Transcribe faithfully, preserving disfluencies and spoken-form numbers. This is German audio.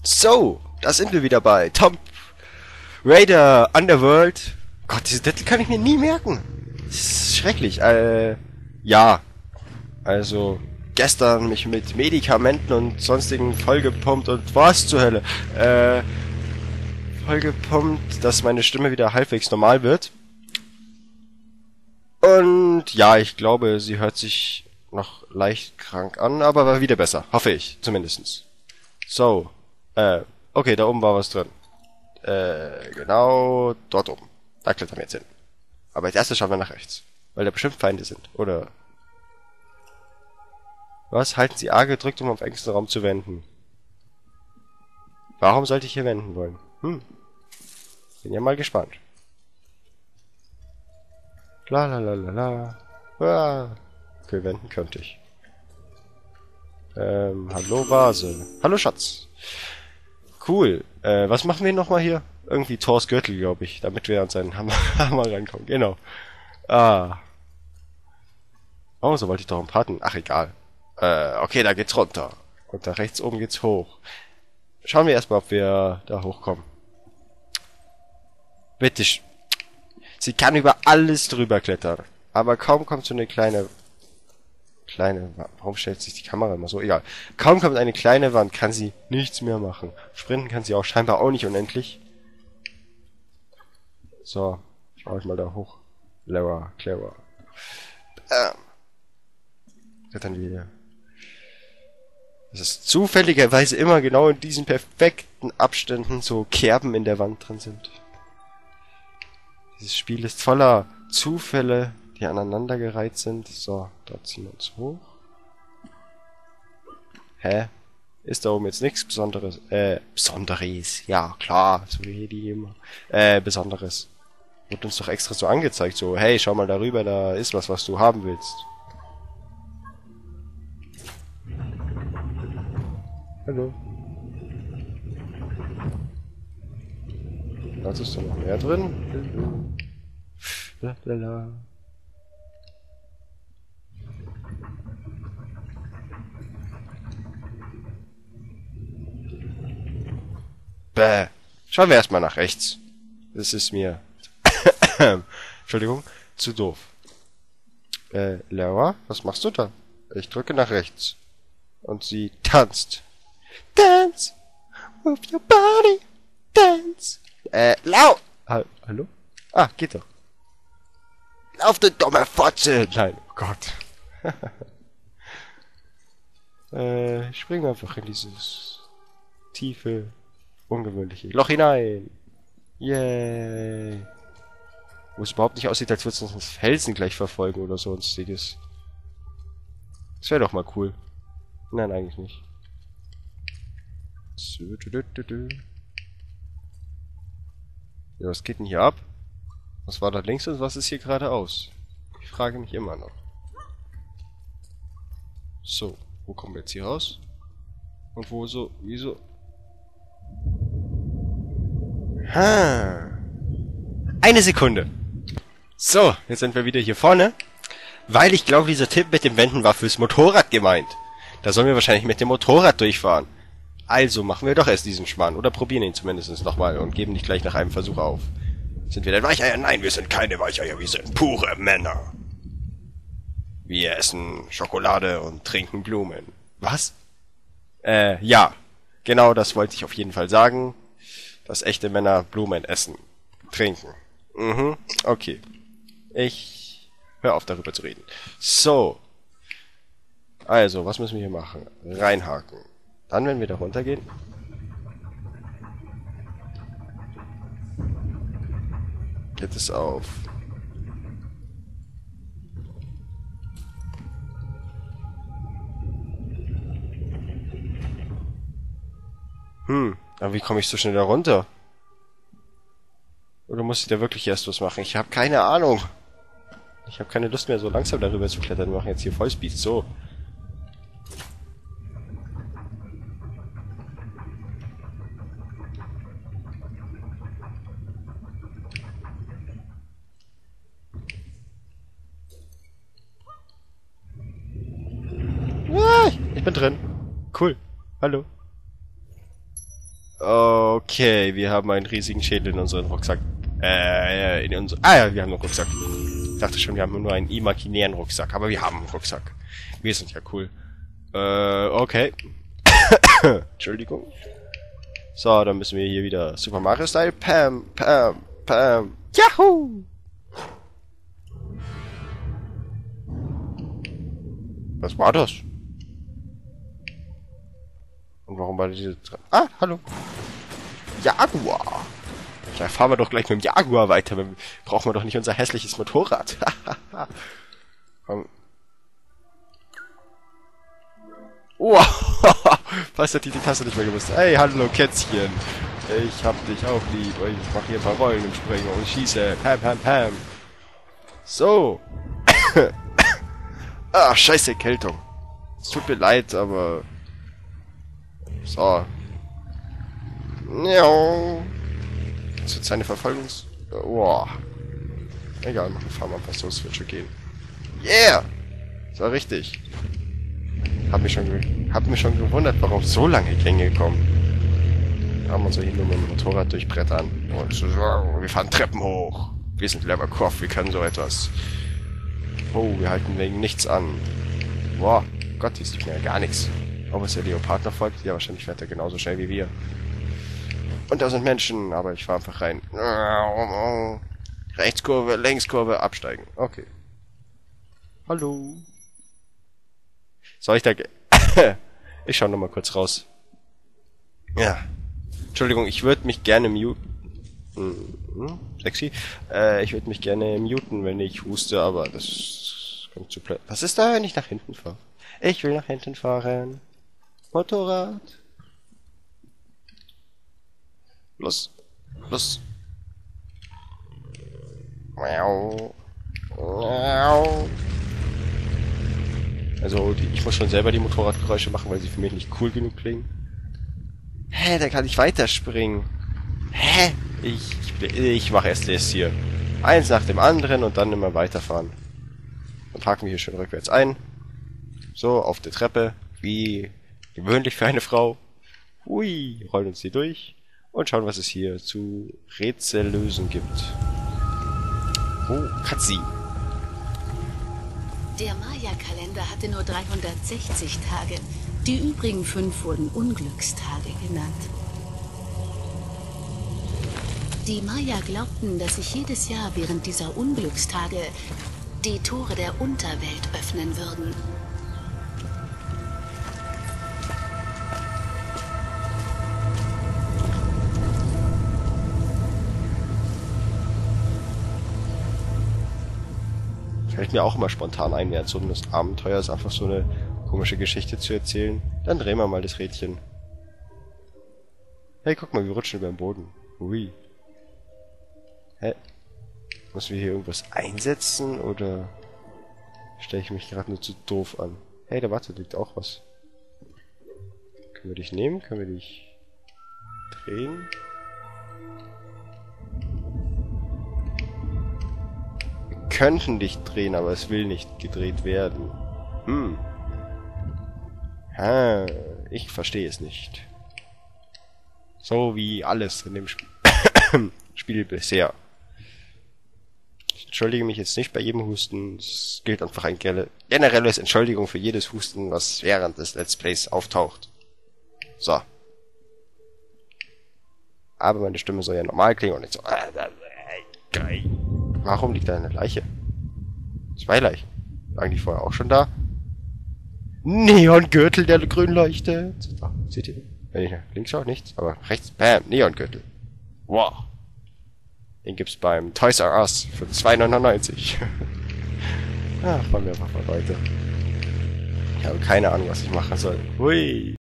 So, da sind wir wieder bei Tomb Raider Underworld. Gott, diese Titel kann ich mir nie merken. Das ist schrecklich. Äh, ja. Also, gestern mich mit Medikamenten und sonstigen vollgepumpt und was zur Hölle? Äh, vollgepumpt, dass meine Stimme wieder halbwegs normal wird. Und ja, ich glaube, sie hört sich noch leicht krank an, aber war wieder besser. Hoffe ich, zumindestens. So, äh, okay, da oben war was drin. Äh, genau dort oben. Da klettern wir jetzt hin. Aber als erstes schauen wir nach rechts. Weil da bestimmt Feinde sind, oder? Was? Halten Sie A gedrückt, um auf engsten Raum zu wenden. Warum sollte ich hier wenden wollen? Hm. Bin ja mal gespannt. La la la la la. Ah. Okay, wenden könnte ich. Ähm, hallo Vase. Hallo Schatz. Cool. Äh, was machen wir nochmal hier? Irgendwie Thors Gürtel, glaube ich, damit wir an seinen Hammer, Hammer rankommen. Genau. Ah. Oh, so wollte ich doch einen Paten. Ach, egal. Äh, okay, da geht's runter. Und da rechts oben geht's hoch. Schauen wir erstmal, ob wir da hochkommen. Bitte. sch- Sie kann über alles drüber klettern. Aber kaum kommt so eine kleine... Kleine... Wa- Warum stellt sich die Kamera immer so? Egal. Kaum kommt eine kleine Wand, kann sie nichts mehr machen. Sprinten kann sie auch scheinbar auch nicht unendlich. So. Schau ich mal da hoch. Clever, clever. Ähm. Klettern wir hier. Es ist zufälligerweise immer genau in diesen perfekten Abständen so Kerben in der Wand drin sind. Dieses Spiel ist voller Zufälle, die aneinandergereiht sind. So, da ziehen wir uns hoch. Hä? Ist da oben jetzt nichts Besonderes? Äh, Besonderes. Ja, klar. So wie die immer. Äh, Besonderes. Wird uns doch extra so angezeigt. So, hey, schau mal darüber, da ist was, was du haben willst. Hallo. Was ist da noch mehr drin? Lalala. Bäh. Schauen wir erstmal nach rechts. Das ist mir... Entschuldigung. Zu doof. Äh, Laura, was machst du da? Ich drücke nach rechts. Und sie tanzt. Dance with your body. Dance. Äh, lau... Ha Hallo? Ah, geht doch. Lauf, du dumme Fotze! Nein, oh Gott. äh, ich springe einfach in dieses tiefe, ungewöhnliche Loch hinein. Yay. Wo es überhaupt nicht aussieht, als würde es uns ins Felsen gleich verfolgen oder sonstiges. Das wäre doch mal cool. Nein, eigentlich nicht. Ja, was geht denn hier ab? Was war da links und was ist hier geradeaus? Ich frage mich immer noch. So, wo kommen wir jetzt hier raus? Und wo so, wieso? Ha. Eine Sekunde. So, jetzt sind wir wieder hier vorne. Weil ich glaube, dieser Tipp mit dem Wenden war fürs Motorrad gemeint. Da sollen wir wahrscheinlich mit dem Motorrad durchfahren. Also machen wir doch erst diesen Schmarrn. Oder probieren ihn zumindest nochmal und geben nicht gleich nach einem Versuch auf. Sind wir denn Weicheier? Nein, wir sind keine Weicheier, wir sind pure Männer. Wir essen Schokolade und trinken Blumen. Was? Äh, ja. Genau das wollte ich auf jeden Fall sagen. Dass echte Männer Blumen essen. Trinken. Mhm, okay. Ich hör auf darüber zu reden. So. Also, was müssen wir hier machen? Reinhaken. Dann, wenn wir da runtergehen... geht es auf. Hm, aber wie komme ich so schnell da runter? Oder muss ich da wirklich erst was machen? Ich habe keine Ahnung. Ich habe keine Lust mehr, so langsam darüber zu klettern. Wir machen jetzt hier Vollspeed. So. Ah, ich bin drin. Cool. Hallo. Okay, wir haben einen riesigen Schädel in unserem Rucksack. Äh, in unserem... Ah ja, wir haben einen Rucksack. Ich dachte schon, wir haben nur einen imaginären Rucksack, aber wir haben einen Rucksack. Wir sind ja cool. Äh, okay. Entschuldigung. So, dann müssen wir hier wieder Super Mario Style. Pam, pam, pam. Yahoo! Was war das? Und warum war diese... Ah, hallo. Jaguar. Da fahren wir doch gleich mit dem Jaguar weiter. Brauchen wir doch nicht unser hässliches Motorrad. Wow. Fast hat die die Tasse nicht mehr gewusst. Hey, hallo Kätzchen. Ich hab dich auch lieb. Ich mach hier ein paar Rollen und springe und schieße. Pam, pam, pam. So. Ah, scheiße Erkältung. Es tut mir leid, aber... So. Ja. Das ist jetzt eine Verfolgungs... Boah. Egal, machen wir mal was los, wird schon gehen. Yeah! Das war richtig. Hab mich schon, ge hab mich schon gewundert, warum so lange Gänge kommen. Haben wir so hier nur mit dem Motorrad durchbrettern. Und so, wir fahren Treppen hoch. Wir sind Leverkoff, wir können so etwas. Oh, wir halten wegen nichts an. Boah, Gott, hier sieht mir ja gar nichts. Ob es der Leopard noch folgt? Ja, wahrscheinlich fährt er genauso schnell wie wir. Und da sind Menschen, aber ich fahre einfach rein. Rechtskurve, Längskurve, absteigen. Okay. Hallo. Soll ich da... Ich schau noch mal kurz raus. Ja. Entschuldigung, ich würde mich gerne muten. Hm, sexy. Äh, ich würde mich gerne muten, wenn ich huste, aber das kommt zu blöd. Was ist da, wenn ich nach hinten fahre? Ich will nach hinten fahren. Motorrad. Los. Los. Miau. Miau. Also, die, ich muss schon selber die Motorradgeräusche machen, weil sie für mich nicht cool genug klingen. Hä, da kann ich weiterspringen. Hä? Ich, ich, ich mache erst das hier. Eins nach dem anderen und dann immer weiterfahren. Dann parken wir hier schön rückwärts ein. So, auf der Treppe. Wie gewöhnlich für eine Frau. Hui, rollen uns hier durch. Und schauen, was es hier zu Rätsel lösen gibt. Oh, Cutscene. Der Maya-Kalender hatte nur dreihundertsechzig Tage. Die übrigen fünf wurden Unglückstage genannt. Die Maya glaubten, dass sich jedes Jahr während dieser Unglückstage die Tore der Unterwelt öffnen würden. Fällt mir auch immer spontan ein, während so eines Abenteuers einfach so eine komische Geschichte zu erzählen. Dann drehen wir mal das Rädchen. Hey, guck mal, wir rutschen über den Boden. Ui. Hä? Müssen wir hier irgendwas einsetzen, oder stelle ich mich gerade nur zu doof an? Hey, da warte, liegt auch was. Können wir dich nehmen? Können wir dich drehen? Wir könnten dich drehen, aber es will nicht gedreht werden. Hm. Ha, ich verstehe es nicht. So wie alles in dem Sp Spiel bisher. Ich entschuldige mich jetzt nicht bei jedem Husten. Es gilt einfach ein generelles Entschuldigung für jedes Husten, was während des Let's Plays auftaucht. So. Aber meine Stimme soll ja normal klingen und nicht so... Warum liegt da eine Leiche? Zwei Leichen. Waren die vorher auch schon da? Neongürtel, der grün leuchtet. Oh, seht ihr? Wenn ich nach links schaue, nichts. Aber rechts, bam, Neongürtel. Wow. Den gibt's beim Toys R Us für zwei neunundneunzig. Ah, fahren wir einfach mal weiter. Ich habe keine Ahnung, was ich machen soll. Hui.